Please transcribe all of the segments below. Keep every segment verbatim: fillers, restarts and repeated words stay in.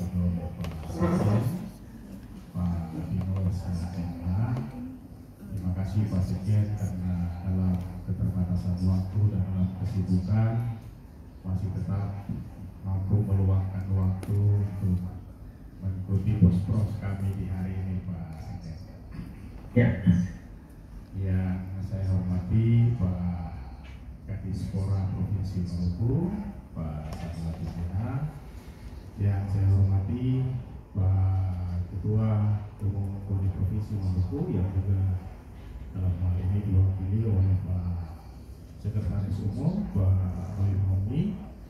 atau Bapak Sekjen, Pak Dino Sanatena. Terima kasih Pak Sekjen karena dalam keterbatasan waktu dan dalam kesibukan masih tetap mampu meluangkan waktu untuk mengikuti pos-pros kami di hari ini Pak Sekjen. Ya. Yang saya hormati Pak Kadispora Provinsi Maluku, Pak Satya Pimpinan. Yang saya hormati Pak Ketua Umum Koni Provinsi Maluku yang juga dalam hal ini diwakili oleh Pak Sekretaris Umum Pak Roy Momi.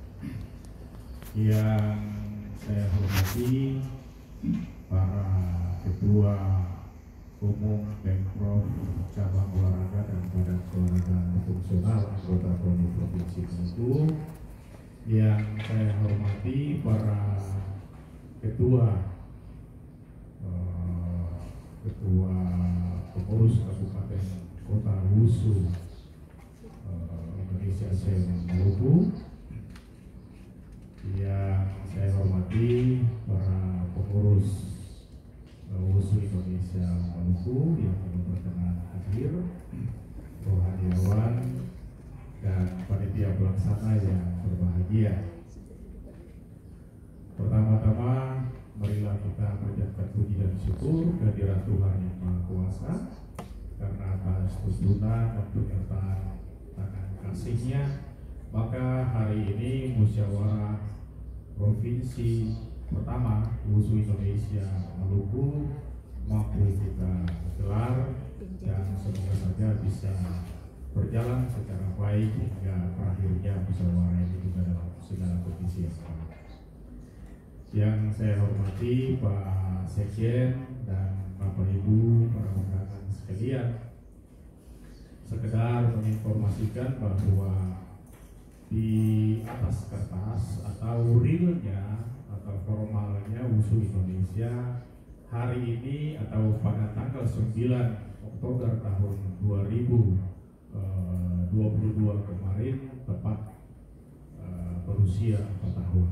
Yang saya hormati para Ketua Umum Pemprov Cabang Olahraga dan Badan Olahraga Fungsional anggota Koni Provinsi Maluku. Yang saya hormati para ketua uh, ketua pengurus kabupaten kota Wusu uh, Indonesia Sen Maluku. Yang saya hormati para pengurus Wusu Indonesia Maluku yang berkenan hadir, rohaniawan dan panitia pelaksana yang berbahagia. Pertama-tama, marilah kita panjatkan puji dan syukur kehadirat Tuhan Yang Maha Kuasa karena atas tuntunan dan penyertaan tangan kasih-Nya, maka hari ini musyawarah provinsi pertama Wusu Indonesia Maluku mampu kita gelar dan semoga saja bisa berjalan secara baik hingga berakhirnya musyawarah ini juga dalam segala kondisi yang baik. Yang saya hormati Pak Sekjen dan Bapak Ibu para undangan sekalian, sekedar menginformasikan bahwa di atas kertas atau realnya atau formalnya Wusu Indonesia hari ini atau pada tanggal sembilan Oktober tahun dua ribu dua puluh dua kemarin tepat uh, berusia empat tahun.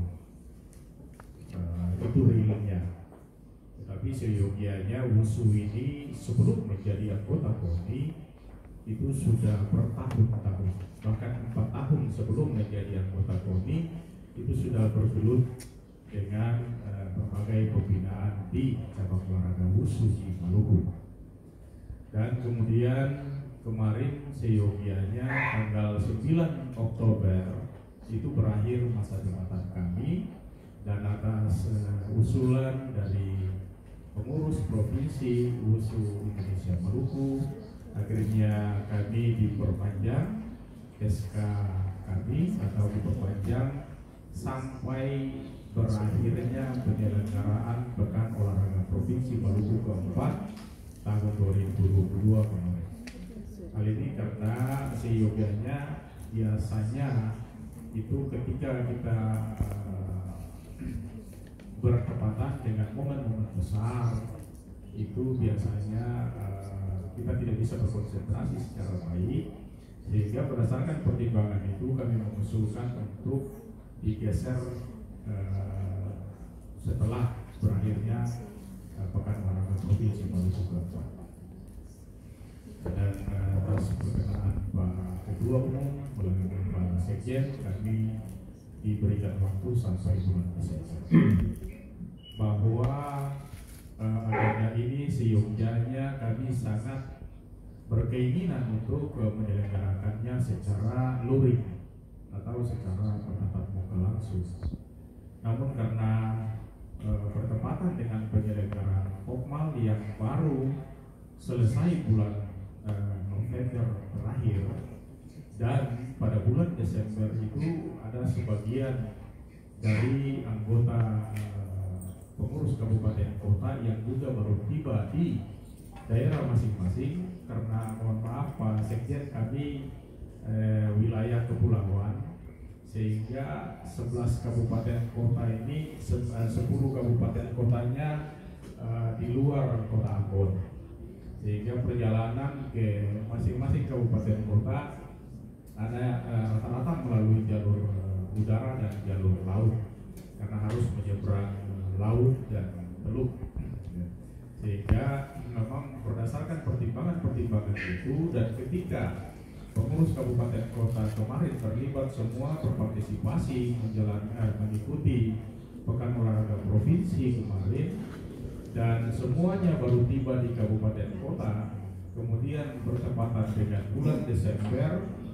Uh, itu realnya. Tetapi seyogianya Wusu ini sebelum menjadi anggota Koni itu sudah bertahun-tahun, bahkan empat tahun sebelum menjadi anggota Koni itu sudah bergelut dengan uh, berbagai pembinaan di cabang olahraga Wusu di Maluku. Dan kemudian kemarin seyogianya tanggal sembilan Oktober itu berakhir masa jabatan kami, dan atas uh, usulan dari pengurus provinsi Wusu Indonesia Maluku akhirnya kami diperpanjang S K kami atau diperpanjang sampai berakhirnya penyelenggaraan Pekan Olahraga Provinsi Maluku keempat tahun dua ribu dua puluh dua kemarin. Hal ini karena seyogianya biasanya itu ketika kita uh, bertepatan dengan momen-momen besar itu biasanya uh, kita tidak bisa berkonsentrasi secara baik, sehingga berdasarkan pertimbangan itu kami mengusulkan untuk digeser uh, setelah berakhirnya uh, Pekan Olahraga Provinsi Maluku keempat. Dan uh, atas perkenaan Pak Ketua Umum melalui Pak Sekjen, kami diberikan waktu sampai bulan Desember bahwa uh, agenda ini seyogianya kami sangat berkeinginan untuk uh, menyelenggarakannya secara luring atau secara bertatap muka langsung. Namun karena uh, bertepatan dengan penyelenggaraan Pokmal yang baru selesai bulan uh, November terakhir, dan pada bulan Desember itu ada sebagian dari anggota uh, pengurus kabupaten kota yang juga baru tiba di daerah masing-masing karena mohon maaf Pak Sekjen kami uh, wilayah kepulauan, sehingga sebelas kabupaten kota ini sepuluh kabupaten kotanya uh, di luar kota Ambon, sehingga perjalanan ke masing-masing kabupaten kota ada rata-rata uh, melalui jalur uh, udara dan jalur laut karena harus menyeberang uh, laut dan teluk. Ya. Sehingga memang berdasarkan pertimbangan-pertimbangan itu, dan ketika pengurus kabupaten kota kemarin terlibat semua berpartisipasi menjalankan mengikuti pekan olahraga provinsi kemarin, dan semuanya baru tiba di kabupaten kota, kemudian bertepatan dengan bulan Desember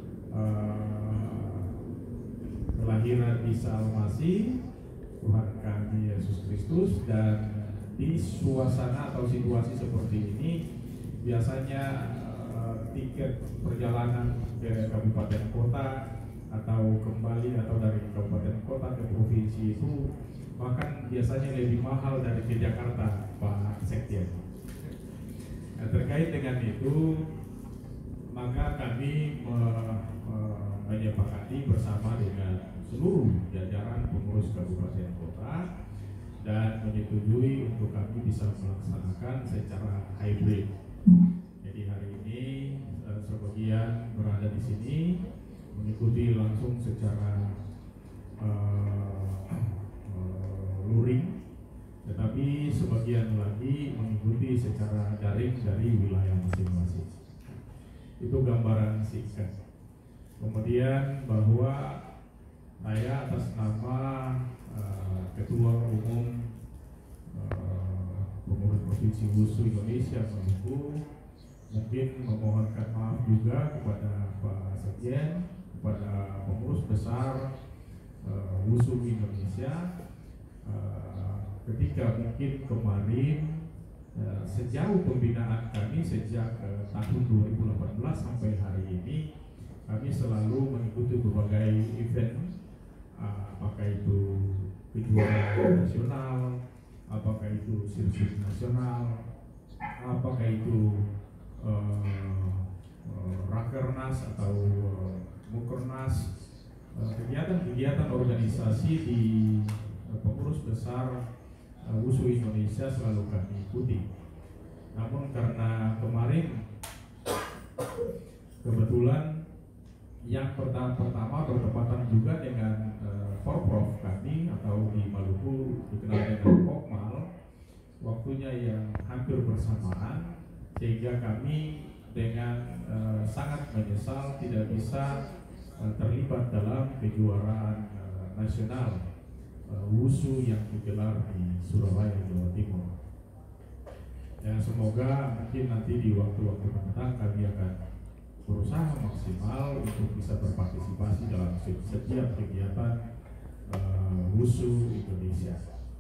uh, kelahiran Isa Al-Masih Tuhan kami Yesus Kristus, dan di suasana atau situasi seperti ini biasanya uh, tiket perjalanan ke kabupaten kota atau kembali atau dari kabupaten kota ke provinsi itu bahkan biasanya lebih mahal dari ke Jakarta, Pak Sekjen. Nah, terkait dengan itu, maka kami me, me, menyepakati bersama dengan seluruh jajaran pengurus kabupaten kota dan menyetujui untuk kami bisa melaksanakan secara hybrid. Jadi hari ini sebagian berada di sini mengikuti langsung secara uh, uh, luring, tetapi sebagian lagi mengikuti secara daring dari wilayah masing-masing. Itu gambaran singkat. Kemudian bahwa saya atas nama uh, Ketua Umum uh, Pengurus Provinsi Wusu Indonesia Maluku mungkin memohonkan maaf juga kepada Pak Sekjen, kepada pengurus besar uh, Wusu Indonesia, uh, ketika mungkin kemarin uh, sejauh pembinaan kami sejak uh, tahun dua ribu delapan belas sampai hari ini, kami selalu mengikuti berbagai event, uh, apakah itu kejuaraan nasional, apakah itu sirkuit nasional, apakah itu uh, uh, rakernas atau uh, mukernas, kegiatan-kegiatan uh, organisasi di uh, pengurus besar uh, Wusu Indonesia selalu kami ikuti. Namun karena kemarin kebetulan yang pertama-pertama bertepatan juga dengan uh, Forprov kami atau di Maluku dikenal dengan Pokmal, waktunya yang hampir bersamaan, sehingga kami dengan uh, sangat menyesal tidak bisa uh, terlibat dalam kejuaraan uh, nasional uh, Wusu yang digelar di Surabaya, Jawa Timur. Ya, semoga mungkin nanti di waktu-waktu mendatang kami akan berusaha maksimal untuk bisa berpartisipasi dalam setiap kegiatan uh, Wusu Indonesia.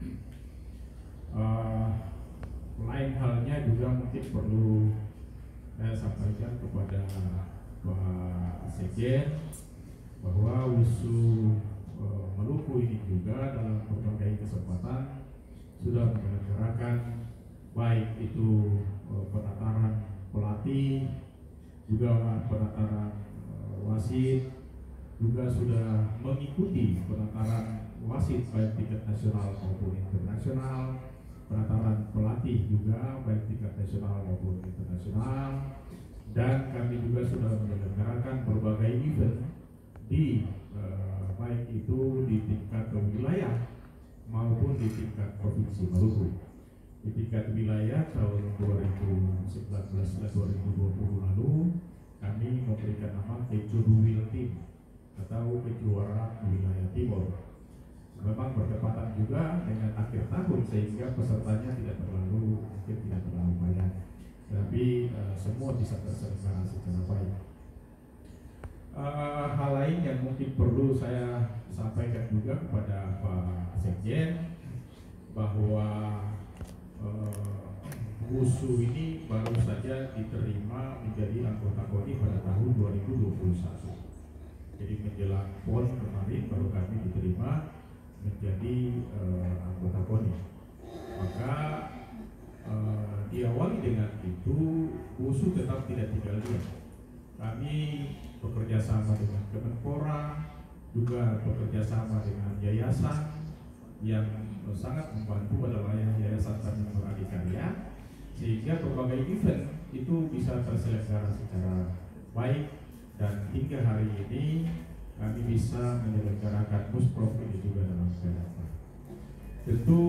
Uh, lain halnya juga mungkin perlu saya sampaikan kepada Pak Sekjen bahwa Wusu uh, Maluku ini juga dalam berbagai kesempatan sudah menyelenggarakan baik itu uh, penataran pelatih, juga penataran uh, wasit, juga sudah mengikuti penataran wasit baik tingkat nasional maupun internasional, penataran pelatih juga baik tingkat nasional maupun internasional, dan kami juga sudah menyelenggarakan berbagai event di uh, baik itu di tingkat wilayah maupun di tingkat provinsi Maluku. Di tingkat wilayah tahun dua ribu sembilan belas dan dua ribu dua puluh lalu kami memberikan nama Kejuruwil Team atau kejuaraan wilayah timur. Memang bertepatan juga dengan akhir tahun sehingga pesertanya tidak terlalu mungkin tidak terlalu banyak, tapi uh, semua bisa terselenggara secara baik. Uh, hal lain yang mungkin perlu saya sampaikan juga kepada Pak Sekjen bahwa uh, Wusu ini baru saja diterima menjadi anggota K O N I pada tahun dua ribu dua puluh satu. Jadi menjelang P O N kemarin baru kami diterima menjadi uh, anggota K O N I. Maka uh, diawali dengan itu Wusu tetap tidak tinggal diam. Kami bekerja sama dengan Kemenpora, juga bekerja sama dengan yayasan yang sangat membantu adalah Yayasan Tanjung Adikarya, sehingga berbagai event itu bisa terselenggara secara baik, dan hingga hari ini kami bisa menyelenggarakan Musprov ini juga dalam keadaan. Tentu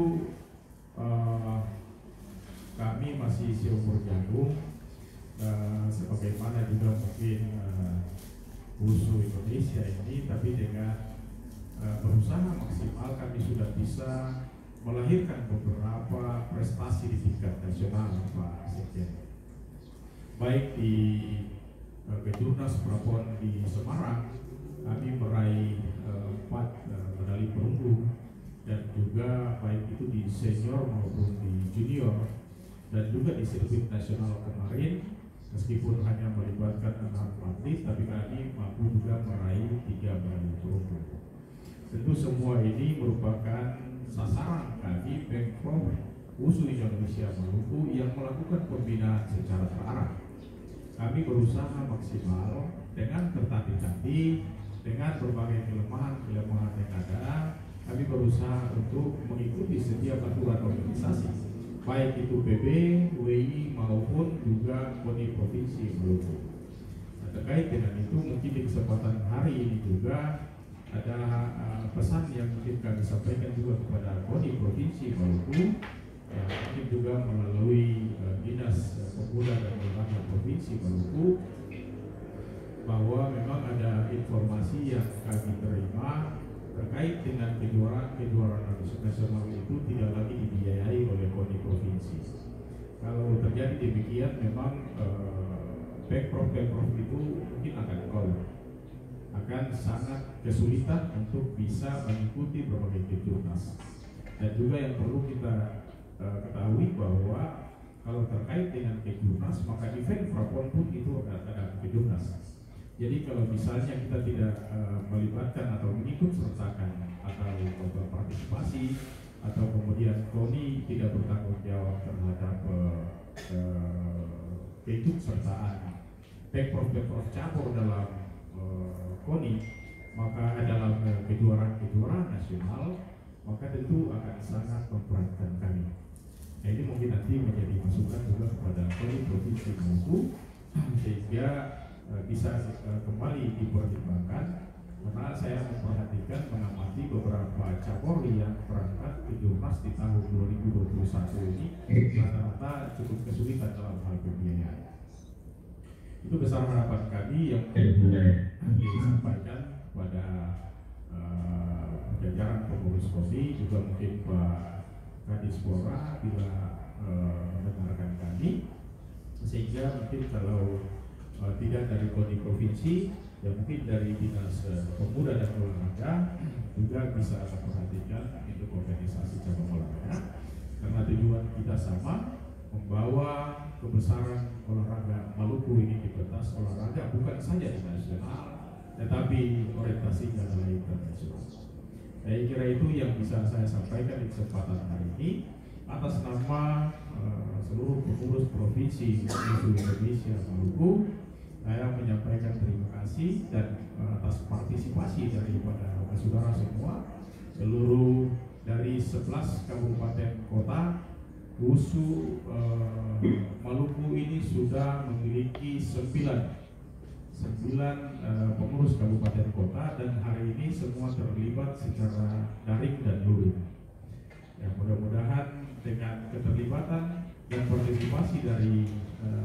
uh, kami masih seumur jagung, uh, sebagaimana juga mungkin uh, Wusu Indonesia ini, tapi dengan uh, berusaha maksimal kami sudah bisa melahirkan beberapa prestasi di tingkat nasional, Pak Sekjen. Baik di uh, Kejurnas Prapon di Semarang, kami meraih uh, empat uh, medali perunggu, dan juga baik itu di senior maupun di junior, dan juga di sirkuit nasional kemarin, meskipun hanya melibatkan enam atlet, tapi kami mampu juga meraih tiga medali perunggu. Tentu semua ini merupakan sasaran kami Pemprov Wusu Indonesia Maluku yang melakukan pembinaan secara terarah. Kami berusaha maksimal dengan tertatih-tatih, dengan berbagai kelemahan-kelemahan yang ada. Kami berusaha untuk mengikuti setiap aturan organisasi, baik itu P B, W I maupun juga KONI Provinsi Maluku. Nah, terkait dengan itu, mungkin di kesempatan hari ini juga ada uh, pesan yang mungkin kami sampaikan juga kepada KONI Provinsi Maluku, uh, mungkin juga melalui uh, Dinas uh, Pemuda dan Olahraga Provinsi Maluku, bahwa memang ada informasi yang kami terima terkait dengan kejuaraan-kejuaraan nasional itu tidak lagi dibiayai oleh KONI Provinsi. Kalau terjadi demikian, memang Pemprov-Pemprov itu mungkin akan kolab, akan sangat kesulitan untuk bisa mengikuti berbagai kejurnas. Dan juga yang perlu kita uh, ketahui bahwa kalau terkait dengan kejurnas, maka event Prapon pun itu akan ada kejurnas. Jadi kalau misalnya kita tidak uh, melibatkan atau mengikut sertakan atau berpartisipasi, atau kemudian KONI tidak bertanggung jawab terhadap uh, uh, keikutsertaan Pemprov-Pemprov cabur dalam uh, KONI, maka dalam uh, kejuaraan-kejuaraan nasional, maka tentu akan sangat memberatkan kami. Nah, ini mungkin nanti menjadi masukan juga kepada KONI Provinsi Maluku, sehingga bisa uh, kembali dipertimbangkan, karena saya memperhatikan mengamati beberapa cabur yang berangkat ke Jurnas di tahun dua ribu dua puluh satu ini rata-rata cukup kesulitan dalam hal pembiayaan. Itu besar harapan kami yang disampaikan pada uh, jajaran pengurus KONI, juga mungkin Pak Kadispora bila uh, mendengarkan kami, sehingga mungkin kalau Uh, tidak dari KONI Provinsi, ya mungkin dari Dinas uh, Pemuda dan Olahraga juga bisa memperhatikan untuk organisasi cabang olahraga, karena tujuan kita sama, membawa kebesaran olahraga Maluku ini di pentas olahraga bukan saja di nasional, tetapi orientasinya adalah internasional. Saya kira itu yang bisa saya sampaikan di kesempatan hari ini atas nama uh, seluruh pengurus Provinsi Wusu Indonesia Maluku. Saya menyampaikan terima kasih dan uh, atas partisipasi daripada saudara semua, seluruh dari sebelas kabupaten kota. Wusu uh, Maluku ini sudah memiliki sembilan sembilan uh, pengurus kabupaten kota, dan hari ini semua terlibat secara daring dan luring. Ya, mudah-mudahan dengan keterlibatan dan partisipasi dari uh,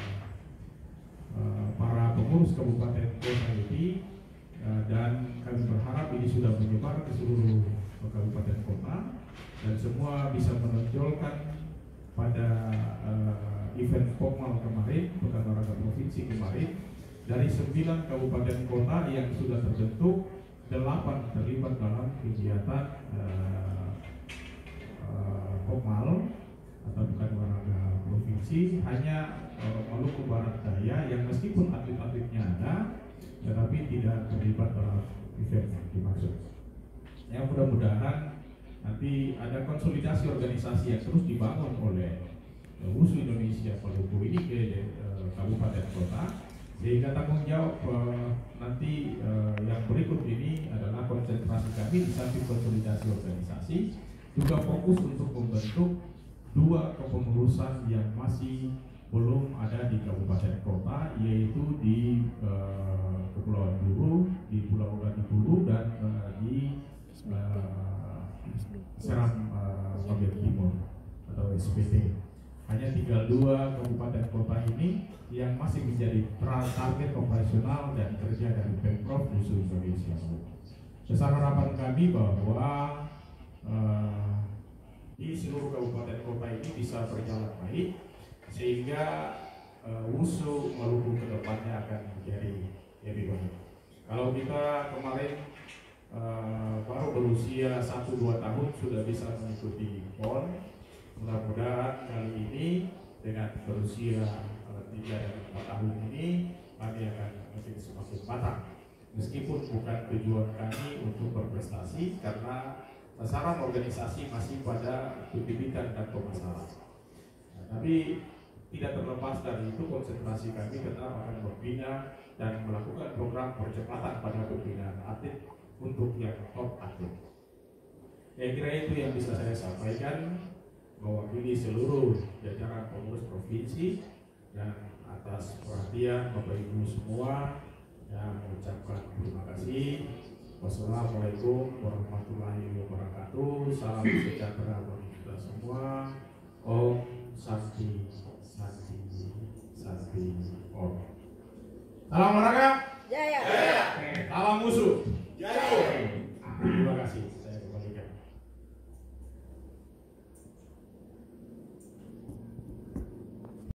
uh, para pengurus kabupaten kota ini, uh, dan kami berharap ini sudah menyebar ke seluruh kabupaten kota, dan semua bisa menonjolkan pada uh, event formal kemarin, Pekan Olahraga Provinsi kemarin, dari sembilan kabupaten kota yang sudah terbentuk, delapan terlibat dalam kegiatan uh, uh, formal atau Pekan Olahraga Provinsi. Hanya uh, Maluku Barat Daya yang meskipun atlet-atletnya ada, tetapi tidak terlibat dalam event yang dimaksud. Ya, mudah-mudahan nanti ada konsolidasi organisasi yang terus dibangun oleh uh, Wusu Indonesia Maluku ini ke uh, kabupaten kota, sehingga tanggung jawab uh, nanti uh, yang berikut ini adalah konsentrasi kami di samping konsolidasi organisasi, juga fokus untuk membentuk dua kepengurusan yang masih belum ada di kabupaten kota, yaitu di uh, Kepulauan Buru, di Pulau Gadipuru, dan uh, di uh, Seram S P T. Hanya tinggal dua kabupaten kota ini yang masih menjadi target operasional dan kerja dari Pemprov Khusus Indonesia. Besar harapan kami bahwa uh, di seluruh kabupaten kota ini bisa berjalan baik, sehingga uh, Wusu Maluku kedepannya akan menjadi lebih baik. Kalau kita kemarin uh, baru berusia satu dua tahun sudah bisa mengikuti P O N, mudah-mudahan kali ini dengan berusia tiga dan empat tahun ini kami akan menjadi semakin matang. Meskipun bukan tujuan kami untuk berprestasi, karena sasaran organisasi masih pada pembibitan dan pemasaran. Nah, tapi tidak terlepas dari itu, konsentrasi kami tetap akan membina dan melakukan program percepatan pada pembinaan atlet untuk yang top atlet. Saya kira itu yang bisa saya sampaikan mewakili seluruh jajaran pengurus provinsi, dan atas perhatian Bapak Ibu semua yang mengucapkan terima kasih. Wassalamualaikum warahmatullahi wabarakatuh. Salam sejahtera bagi kita semua. Om Santi Santi Santi Om. Salam olahraga. Jaya.